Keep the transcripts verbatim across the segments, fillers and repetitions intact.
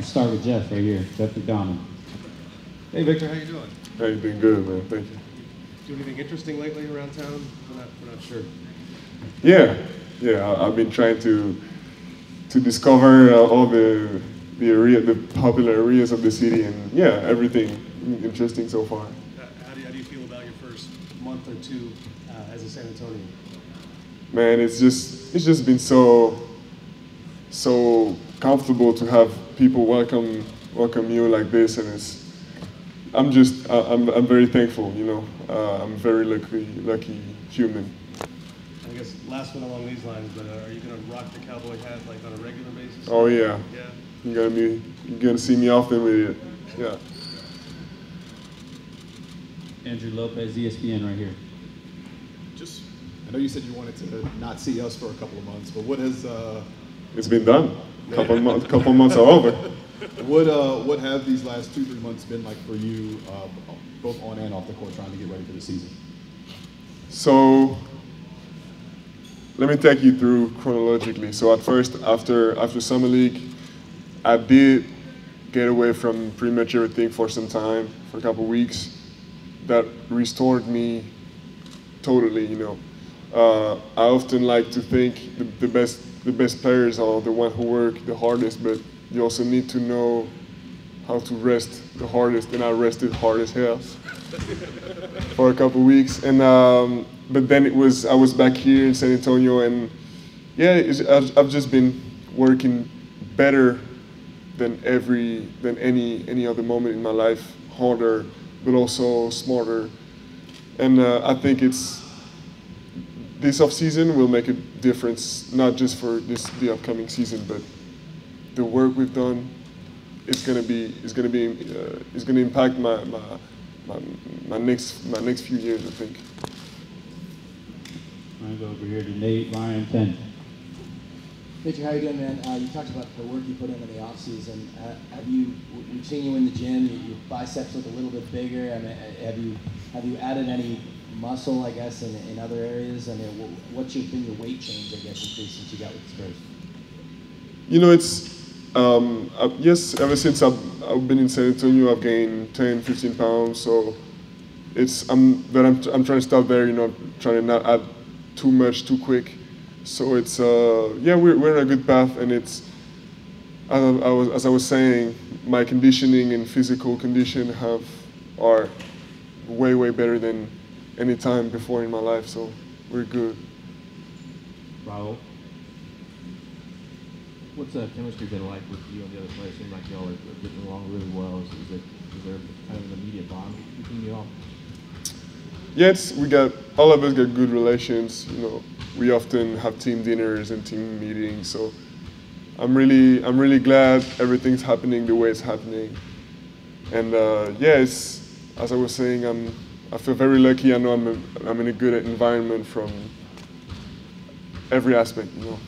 Let's start with Jeff right here, Jeff McDonald. Hey Victor, how you doing? How you been? Good, man. Thank you. Do anything interesting lately around town? We're not, we're not sure. Yeah, yeah. I, I've been trying to to discover uh, all the the area, the popular areas of the city, and yeah, everything interesting so far. Uh, how, do you, how do you feel about your first month or two uh, as a San Antonian? Man, it's just it's just been so so comfortable to have people welcome welcome you like this, and it's I'm just I, I'm I'm very thankful. You know, uh, I'm very lucky lucky human. I guess last one along these lines, but uh, are you going to rock the cowboy hat like on a regular basis? Oh yeah. Yeah. You're gonna be you're gonna see me often with it. Yeah. Andrew Lopez, E S P N right here. Just, I know you said you wanted to not see us for a couple of months, but what has uh, It's been done. Couple months, couple months are over. what uh, what have these last two three months been like for you, uh, both on and off the court, trying to get ready for the season? So let me take you through chronologically. So at first, after after summer league, I did get away from pretty much everything for some time, for a couple weeks. That restored me totally. You know, uh, I often like to think the, the best the best players are the ones who work the hardest, but you also need to know how to rest the hardest, and I rested hard as hell for a couple weeks. And um, but then it was I was back here in San Antonio, and yeah, it's, I've, I've just been working better than every than any any other moment in my life, harder, but also smarter. And uh, I think it's this off season will make a difference, not just for this the upcoming season, but the work we've done. It's gonna be it's gonna be uh, it's gonna impact my, my my my next my next few years, I think. I'm gonna go over here to Nate Ryan ten. Victor, how you doing, man? Uh, you talked about the work you put in in the off season. Uh, have you we've seen you in the gym? Your biceps look a little bit bigger. I mean, have you have you added any muscle, I guess, in, in other areas? I mean, what's your, been your weight change, I guess, increase since you got with the Spurs? You know, it's um, uh, yes. Ever since I've, I've been in San Antonio, I've gained ten, fifteen pounds. So it's I'm but I'm I'm trying to stop there. You know, trying to not add too much too quick. So it's uh, yeah, we're we're in a good path, and it's as I, I was as I was saying, my conditioning and physical condition have are way way better than any time before in my life. So we're good. Raul. What's the chemistry been like with you and the other players? Seem like y'all are getting along really well. Is, is, it, is there kind of an immediate bond between you all? Yes, we got all of us got good relations. You know, we often have team dinners and team meetings. So I'm really, I'm really glad everything's happening the way it's happening. And uh, yeah, it's, as I was saying, I'm, I feel very lucky. I know I'm, a, I'm in a good environment from every aspect. You know.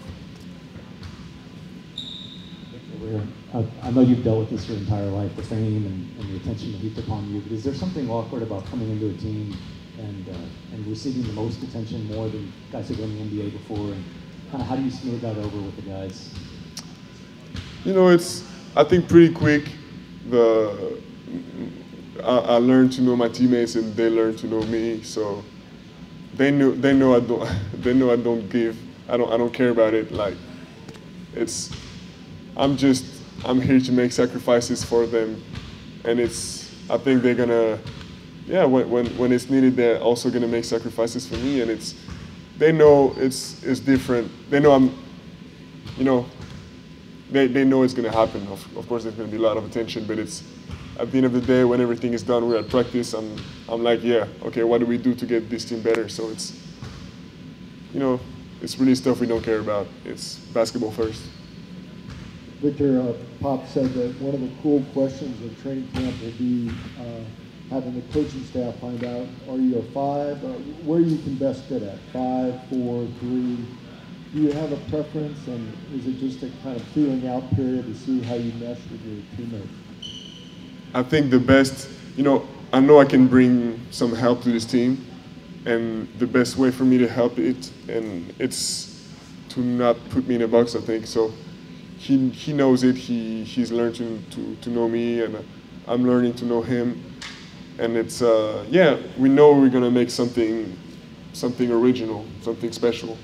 I, I know you've dealt with this your entire life, the fame and, and the attention heaped upon you, but is there something awkward about coming into a team and uh, and receiving the most attention more than guys who've been in the N B A before, and kind of how do you smooth that over with the guys? You know, it's, I think pretty quick, the I, I learned to know my teammates and they learned to know me, so they knew they know I don't they know I don't give I don't I don't care about it. Like, it's I'm just I'm here to make sacrifices for them, and it's I think they're gonna yeah when when, when it's needed they're also gonna make sacrifices for me, and it's they know it's it's different. They know I'm you know they they know it's gonna happen. Of of course there's gonna be a lot of attention, but it's at the end of the day when everything is done, we're at practice. I'm I'm like yeah okay what do we do to get this team better? So it's you know it's really stuff we don't care about. It's basketball first. Victor, uh, Pop said that one of the cool questions of training camp will be uh, having the coaching staff find out, are you a five? Uh, where you can best fit at? Five, four, three? Do you have a preference, and is it just a kind of feeling out period to see how you mesh with your teammates? I think the best, you know, I know I can bring some help to this team, and the best way for me to help it, and it's to not put me in a box, I think. So he he knows it. He he's learned to to, to know me, and I'm learning to know him. And it's uh, yeah, we know we're gonna make something something original, something special.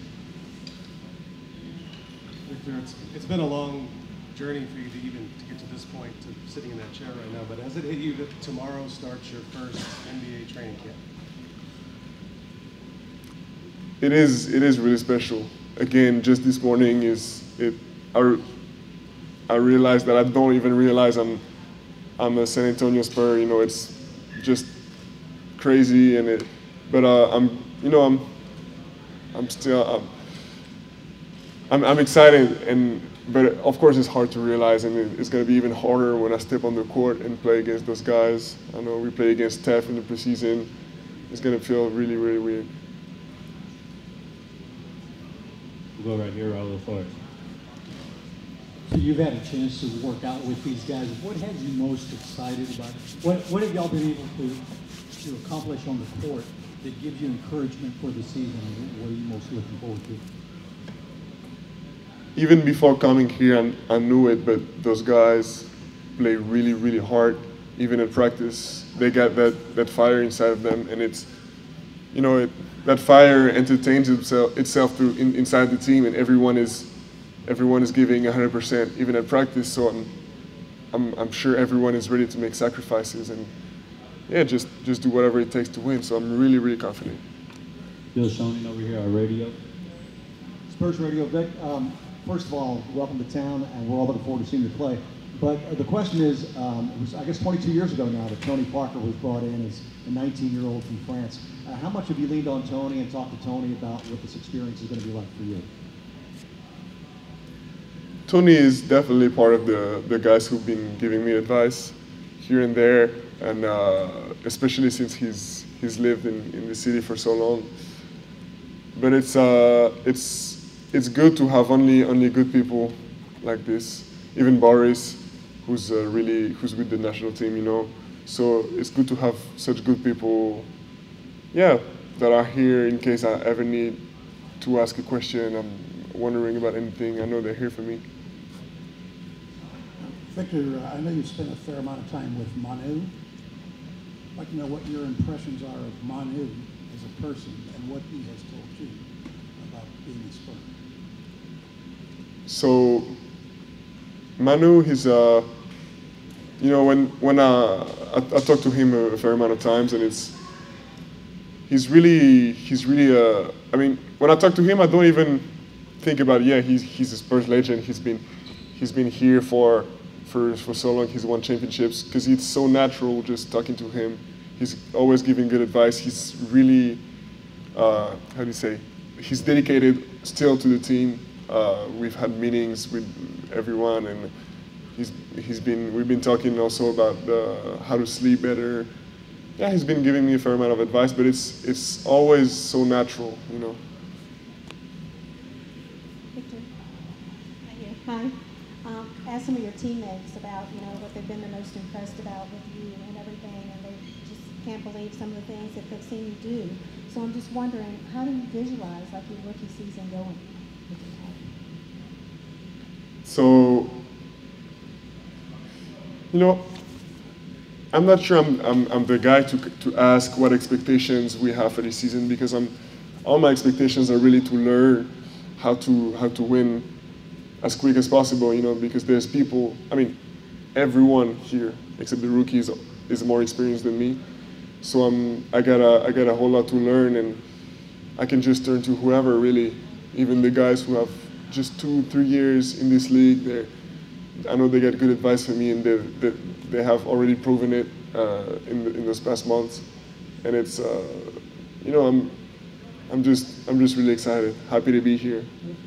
Victor, it's, it's been a long journey for you to even to get to this point, to sitting in that chair right now, but has it hit you that tomorrow starts your first N B A training camp? It is it is really special. Again, just this morning is it I, I realized that I don't even realize I'm I'm a San Antonio Spur, you know, it's just crazy, and it but uh, I'm you know I'm I'm still I'm, I'm I'm excited, and but of course it's hard to realize, and it, it's going to be even harder when I step on the court and play against those guys. I know we play against Steph in the preseason. It's going to feel really, really weird. We'll go right here, Raul Flores. So you've had a chance to work out with these guys. What has you most excited about it? What, what have y'all been able to, to accomplish on the court that gives you encouragement for the season? And what are you most looking forward to? Even before coming here, I, I knew it, but those guys play really, really hard. Even in practice, they got that, that fire inside of them, and it's, you know, it, that fire entertains itself, itself through in, inside the team, and everyone is, everyone is giving one hundred percent, even at practice. So I'm, I'm, I'm sure everyone is ready to make sacrifices and, yeah, just, just do whatever it takes to win. So I'm really, really confident. Bill Shonin over here, our radio. Spurs Radio, Vic. Um, first of all, welcome to town, and we're all looking forward to seeing you play. But uh, the question is, um, it was, I guess, twenty-two years ago now that Tony Parker was brought in as a nineteen-year-old from France. Uh, how much have you leaned on Tony and talked to Tony about what this experience is going to be like for you? Tony is definitely part of the, the guys who've been giving me advice here and there, and uh, especially since he's he's lived in, in the city for so long. But it's uh, it's it's good to have only only good people like this. Even Boris, who's uh, really who's with the national team, you know. So it's good to have such good people, yeah, that are here in case I ever need to ask a question. I'm wondering about anything. I know they're here for me. Victor, uh, I know you've spent a fair amount of time with Manu. I'd like to know what your impressions are of Manu as a person and what he has told you about being a Spur. So, Manu, he's, uh, you know, when when uh, I, I talked to him a fair amount of times, and it's, he's really, he's really, uh, I mean, when I talk to him, I don't even think about, yeah, he's he's a Spurs legend. He's been, he's been here for, for for so long. He's won championships because it's so natural just talking to him. He's always giving good advice. He's really, uh, how do you say, he's dedicated still to the team. Uh, we've had meetings with everyone, and he's he's been we've been talking also about uh, how to sleep better. Yeah, he's been giving me a fair amount of advice, but it's it's always so natural, you know. Victor, right here. Hi. Um, ask some of your teammates about you know what they've been the most impressed about with you and everything, and they just can't believe some of the things that they've seen you do. So I'm just wondering, how do you visualize like your rookie season going? So, you know, I'm not sure I'm, I'm, I'm the guy to, to ask what expectations we have for this season, because I'm, all my expectations are really to learn how to, how to win as quick as possible, you know, because there's people, I mean, everyone here, except the rookies, is more experienced than me. So I'm, I, got a, I got a whole lot to learn, and I can just turn to whoever, really, even the guys who have just two, three years in this league. They're, I know they get good advice from me, and they, they, they have already proven it uh, in, the, in those past months. And it's, uh, you know, I'm, I'm just, I'm just really excited, happy to be here.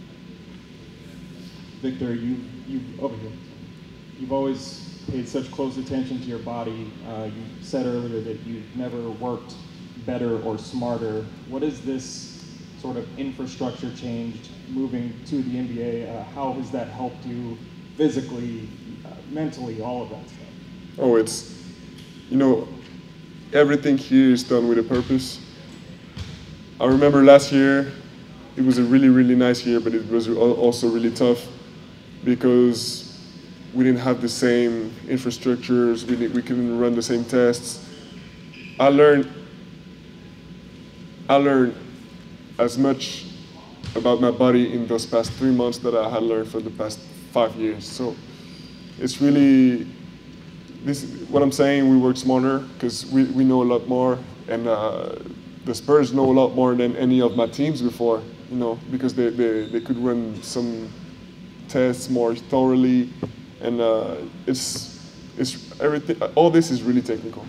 Victor, you, you, over here. You've always paid such close attention to your body. Uh, you said earlier that you've never worked better or smarter. What is this sort of infrastructure changed moving to the N B A? Uh, how has that helped you physically, uh, mentally, all of that stuff? Oh, it's, you know, everything here is done with a purpose. I remember last year, it was a really, really nice year, but it was also really tough. because we didn't have the same infrastructures, we, we couldn't run the same tests. I learned, I learned as much about my body in those past three months that I had learned for the past five years. So it's really, this, what I'm saying, we work smarter because we, we know a lot more, and uh, the Spurs know a lot more than any of my teams before, you know, because they, they, they could run some tests more thoroughly, and uh, it's, it's everything, all this is really technical.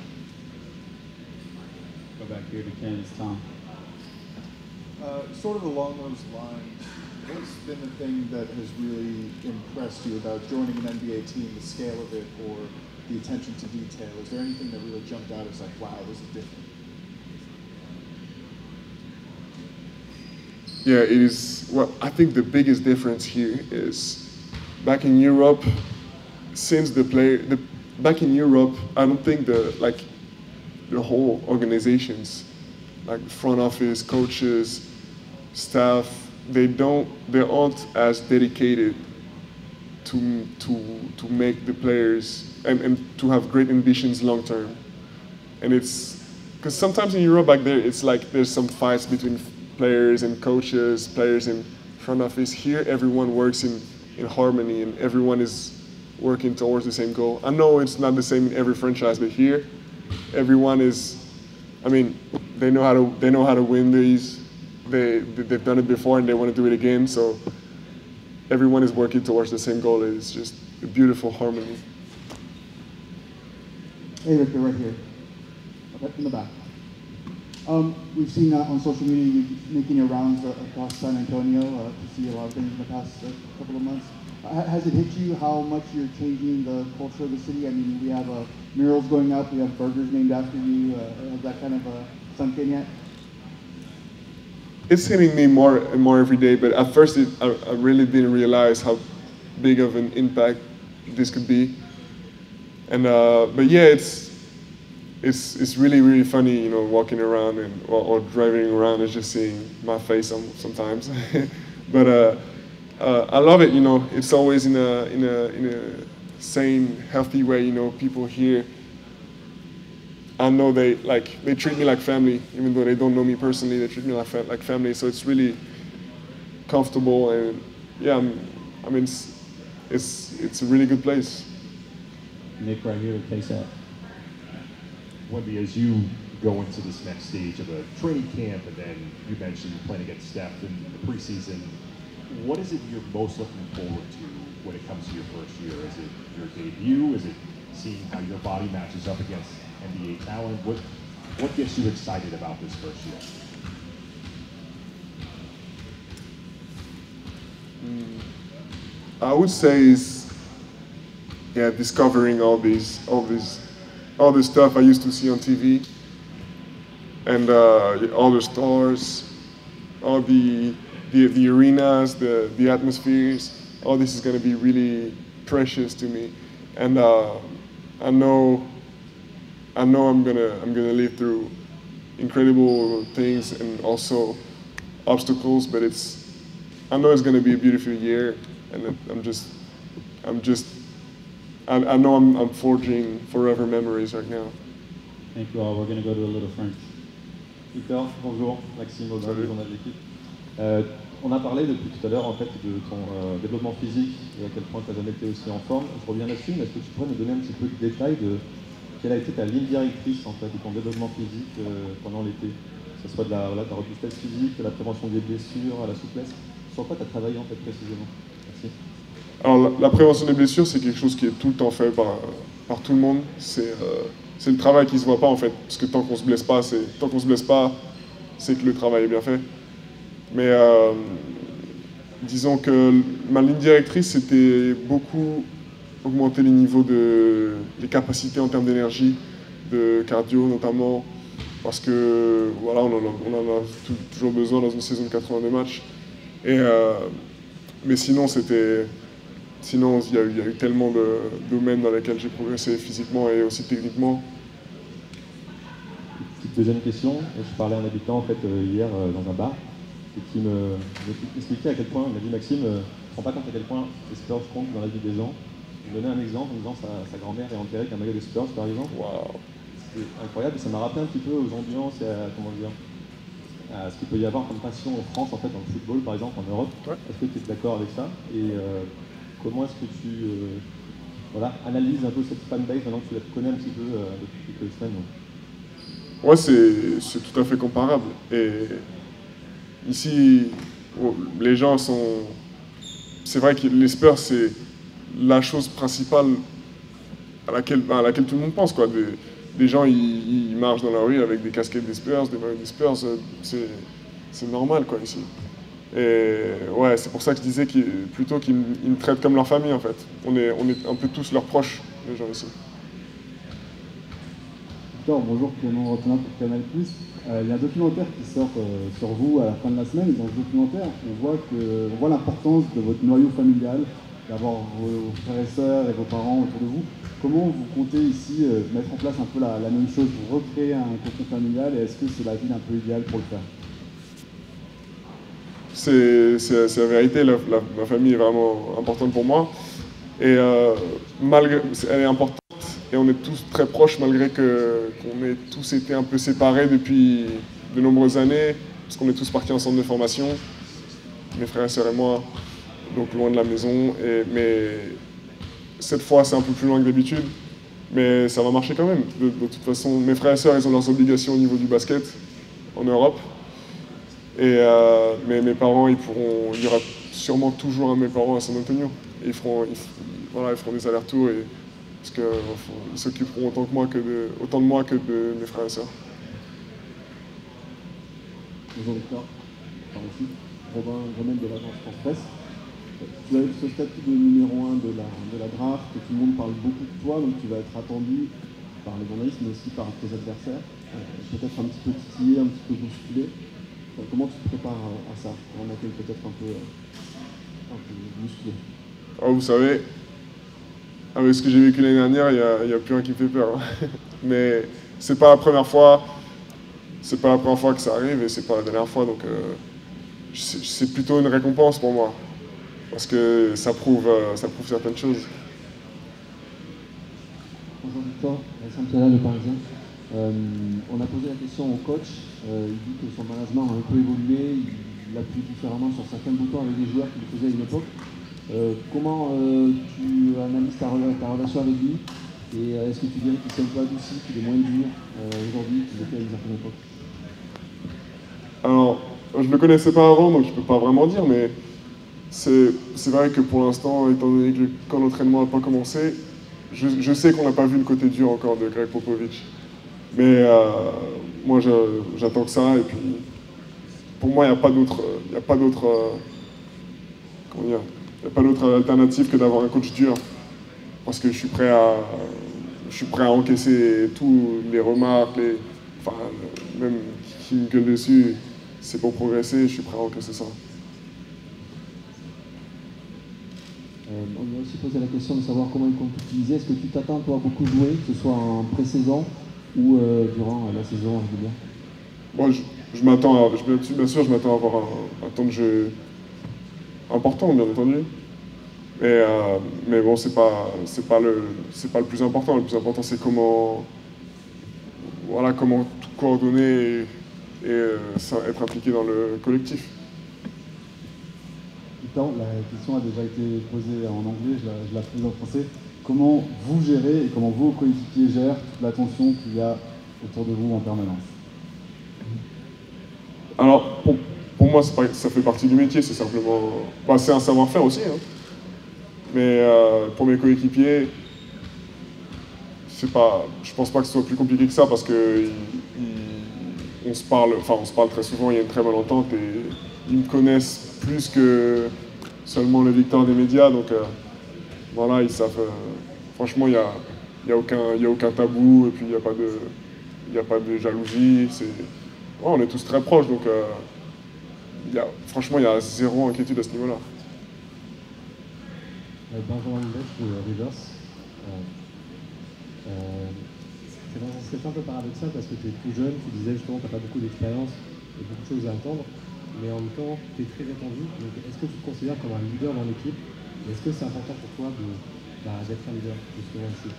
Go back here to Candace, Tom. Uh, sort of along those lines, what's been the thing that has really impressed you about joining an N B A team, the scale of it, or the attention to detail? Is there anything that really jumped out as like, wow, this is different? Yeah, it is. Well, I think the biggest difference here is back in Europe, since the player, the, back in Europe, I don't think the, like, the whole organizations, like front office, coaches, staff, they don't, they aren't as dedicated to to to make the players and, and to have great ambitions long term. And it's because sometimes in Europe back there, it's like there's some fights between players and coaches, players in front office. Here, everyone works in in harmony and everyone is working towards the same goal. I know it's not the same in every franchise, but here, everyone is. I mean, they know how to they know how to win these. They they've done it before and they want to do it again. So everyone is working towards the same goal. It's just a beautiful harmony. Hey, Victor, right here, right in the back. Um, we've seen uh, on social media you making your rounds uh, across San Antonio uh, to see a lot of things in the past uh, couple of months. Uh, has it hit you how much you're changing the culture of the city? I mean, we have uh, murals going up, we have burgers named after you. Uh, has that kind of uh, sunk in yet? It's hitting me more and more every day, but at first it, I, I really didn't realize how big of an impact this could be. And uh, but yeah, it's it's it's really really funny, you know, walking around and or, or driving around and just seeing my face some, sometimes. But uh, uh, I love it, you know. It's always in a in a in a sane, healthy way, you know. People here, I know they like they treat me like family, even though they don't know me personally. They treat me like fa like family, so it's really comfortable and yeah. I'm, I mean, it's, it's it's a really good place. Nick, right here at K S A T. Wendy, as you go into this next stage of a training camp, and then you mentioned you're playing against Steph in the preseason, what is it you're most looking forward to when it comes to your first year? Is it your debut? Is it seeing how your body matches up against N B A talent? What what gets you excited about this first year? Mm, I would say is yeah, discovering all these all these all this stuff I used to see on T V, and uh, all the stars, all the the, the arenas, the the atmospheres. All this is going to be really precious to me, and uh, I know. I know I'm gonna I'm gonna live through incredible things and also obstacles, but it's I know it's gonna be a beautiful year, and I'm just I'm just I, I know I'm I'm forging forever memories right now. Thank you all. We're gonna go to a little French. Victor, bonjour, Maxime Aubin, le journal de l'équipe. Euh, on a parlé depuis tout à l'heure en fait de ton euh, développement physique et à quel point tu n'as jamais été aussi en forme. Je reviens là-dessus, mais est-ce que tu pourrais nous donner un petit peu de détails de quelle a été ta ligne directrice en fait de ton développement physique euh, pendant l'été, que ce soit de la, voilà, ta robustesse physique, de la prévention des blessures, à la souplesse, sur quoi tu as travaillé en fait précisément? Merci. Alors la, la prévention des blessures, c'est quelque chose qui est tout le temps fait par, par tout le monde. C'est euh, c'est le travail qui se voit pas en fait, parce que tant qu'on se blesse pas, c'est tant qu'on se blesse pas, c'est que le travail est bien fait. Mais euh, disons que ma ligne directrice, c'était beaucoup augmenter les niveaux de les capacités en termes d'énergie, de cardio notamment, parce que voilà, on en a, on en a tout, toujours besoin dans une saison de quatre-vingt-deux matchs. Et euh, mais sinon, c'était, sinon il y, a eu, il y a eu tellement de domaines dans lesquels j'ai progressé physiquement et aussi techniquement. Petite deuxième question. Je parlais à un habitant en fait hier dans un bar et qui me m'expliquait à quel point, il m'a dit Maxime, te rends pas compte à quel point les Spurs comptent dans la vie des gens. Je me donnais un exemple en disant sa, sa grand-mère est enterrée avec un maillot des Spurs, par exemple. Waouh. C'est incroyable et ça m'a rappelé un petit peu aux ambiances et à, comment dire, à ce qu'il peut y avoir comme passion en France, en fait, dans le football, par exemple, en Europe. Ouais. Est-ce que tu es d'accord avec ça? Et euh, comment est-ce que tu euh, voilà, analyses un peu cette fanbase maintenant que tu la connais un petit peu euh, depuis quelques semaines? Ouais, c'est tout à fait comparable. Et ici, les gens sont... C'est vrai que les Spurs, c'est la chose principale à laquelle, à laquelle tout le monde pense, quoi. Des, des gens, ils, ils marchent dans la rue avec des casquettes des Spurs, des maillots des Spurs, c'est normal, quoi, ici. Et ouais, c'est pour ça que je disais qu plutôt qu'ils me traitent comme leur famille, en fait. On est, on est un peu tous leurs proches, les gens ici. Victor, bonjour, Clément Rotin pour Canal plus. Euh, il y a un documentaire qui sort euh, sur vous à la fin de la semaine, et dans ce documentaire, on voit, que, on voit l'importance de votre noyau familial, d'avoir vos frères et sœurs et vos parents autour de vous. Comment vous comptez ici euh, mettre en place un peu la, la même chose, vous recréer un cocon familial, et est-ce que c'est la ville un peu idéale pour le faire? C'est la vérité, la, la, ma famille est vraiment importante pour moi. Et euh, malgré, elle est importante et on est tous très proches malgré qu'on ait tous été un peu séparés depuis de nombreuses années, parce qu'on est tous partis en centre de formation, mes frères et sœurs et moi, donc loin de la maison. Et, mais cette fois, c'est un peu plus loin que d'habitude, mais ça va marcher quand même. De, de toute façon, mes frères et sœurs, ils ont leurs obligations au niveau du basket en Europe. Et euh, mais mes parents, ils pourront, il y aura sûrement toujours un de mes parents à San Antonio. Et ils feront, ils, voilà, ils feront des allers-retours et parce que enfin, ils s'occuperont autant que moi que de, autant de moi que de mes frères et sœurs. Bonjour Victor, par ici, Robin Romain de l'agence France Presse. Tu as eu ce statut de numéro un de la, de la draft, et tout le monde parle beaucoup de toi, donc tu vas être attendu par les journalistes, mais aussi par tes adversaires. Euh, peut-être un petit peu titillé, un petit peu bousculé. Euh, comment tu te prépares à, à ça, pour un accueil peut-être un peu, euh, un peu musclé? Oh, vous savez, avec ce que j'ai vécu l'année dernière, il n'y a, a plus rien qui me fait peur. Hein. Mais c'est pas la première fois, c'est pas la première fois que ça arrive et c'est pas la dernière fois, donc euh, c'est plutôt une récompense pour moi. Parce que ça prouve, euh, ça prouve certaines choses. Bonjour Victor, Alexandre Piala, Le Parisien. Euh, on a posé la question au coach, euh, il dit que son management a un peu évolué, il appuie différemment sur certains boutons avec les joueurs qu'il faisait à une époque. Euh, comment euh, tu analyses ta, ta relation avec lui et euh, est-ce que tu dirais qu'il s'est un peu adouci, qu'il est moins dur euh, aujourd'hui qu'il était à une certaine époque? Alors, je ne le connaissais pas avant, donc je ne peux pas vraiment dire, mais c'est vrai que pour l'instant, étant donné que quand l'entraînement n'a pas commencé, je, je sais qu'on n'a pas vu le côté dur encore de Greg Popovich. Mais euh, moi, j'attends que ça, et puis pour moi, il n'y a pas d'autre, il n'y a pas d'autre, euh, comment dire, il n'y a pas d'autre alternative que d'avoir un coach dur, parce que je suis prêt à, je suis prêt à encaisser tous les remarques, les, enfin, même qui me gueule dessus, c'est pour progresser, je suis prêt à encaisser ça. Euh, on lui a aussi posé la question de savoir comment il compte utiliser. Est-ce que tu t'attends, toi, à beaucoup jouer, que ce soit en pré-saison ou euh, durant la saison régulière? Moi, je, je m'attends, bien sûr, je m'attends à avoir un, un temps de jeu important, bien entendu. Mais, euh, mais bon, c'est pas, c'est pas le, c'est pas le plus important. Le plus important, c'est comment, voilà, comment tout coordonner et, et euh, être impliqué dans le collectif. La question a déjà été posée en anglais, je la, je la pose en français. Comment vous gérez et comment vos coéquipiers gèrent toute l'attention qu'il y a autour de vous en permanence? Alors, pour, pour moi, pas, ça fait partie du métier, c'est simplement... Bah, c'est un savoir-faire aussi. Hein. Mais euh, pour mes coéquipiers, c'est pas, je pense pas que ce soit plus compliqué que ça parce que il, il, on se parle, enfin, on se parle très souvent, il y a une très bonne entente et ils me connaissent plus que seulement le Victor des médias, donc euh, voilà, ils savent. Euh, franchement, il n'y a, y a, aucun, y a aucun tabou et puis il n'y a pas de, il y a pas de jalousie. Ouais, on est tous très proches, donc euh, y a, franchement, il y a zéro inquiétude à ce niveau-là. Euh, Benjamin Lech de Rivers. Euh, euh, c'est un peu paradoxal parce que tu es tout jeune, tu disais justement que tu n'as pas beaucoup d'expérience et beaucoup de choses à attendre. mais en même temps, tu es très attendu. Donc, est-ce que tu te considères comme un leader dans l'équipe? Est-ce que c'est important pour toi de, bah, d'être un leader, justement, ici?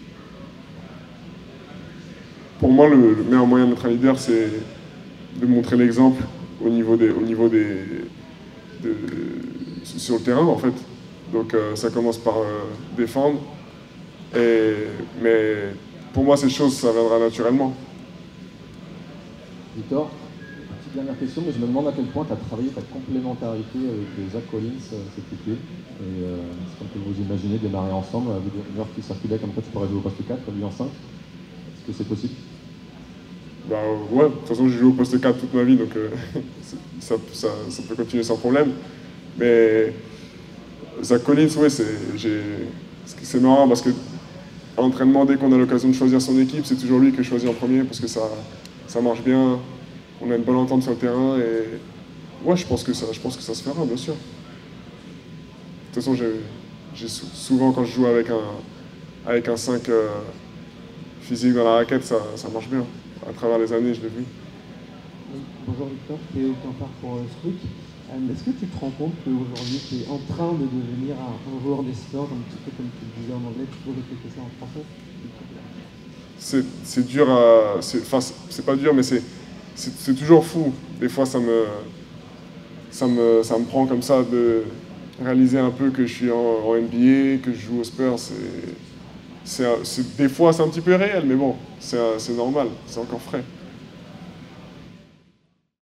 Pour moi, le, le meilleur moyen d'être un leader, c'est de montrer l'exemple au niveau des, au niveau des, de, sur le terrain, en fait. Donc, euh, ça commence par euh, défendre. Et, mais pour moi, ces choses, ça viendra naturellement. Victor, petite dernière question, mais je me demande à quel point tu as travaillé ta complémentarité avec Zach Collins euh, cet été. Et euh, est-ce qu'on peut vous imaginer démarrer ensemble, avec des rumeurs qui circulaient comme quoi tu pourrais jouer au poste quatre, lui en cinq? Est-ce que c'est possible? Bah ouais, de toute façon, j'ai joué au poste quatre toute ma vie, donc euh, ça, ça, ça peut continuer sans problème. Mais Zach Collins, ouais, c'est marrant parce que à l'entraînement, dès qu'on a l'occasion de choisir son équipe, c'est toujours lui que je choisis en premier parce que ça, ça marche bien, on a une bonne entente sur le terrain et ouais, je pense que ça, je pense que ça se fera, bien sûr. De toute façon, j'ai souvent, quand je joue avec un, avec un cinq euh, physique dans la raquette, ça, ça marche bien. À travers les années, je l'ai vu. Oui, bonjour Victor, Théo Campard pour euh, Squeak. Euh, Est-ce que tu te rends compte qu'aujourd'hui tu es en train de devenir un, un joueur des sports, un petit peu comme tu le disais en anglais, tu peux répéter ça en français? C'est dur à... Enfin, c'est pas dur, mais c'est toujours fou. Des fois, ça me, ça, me, ça me prend comme ça de réaliser un peu que je suis en, en N B A, que je joue aux Spurs. C'est... Des fois, c'est un petit peu réel, mais bon, c'est normal, c'est encore frais.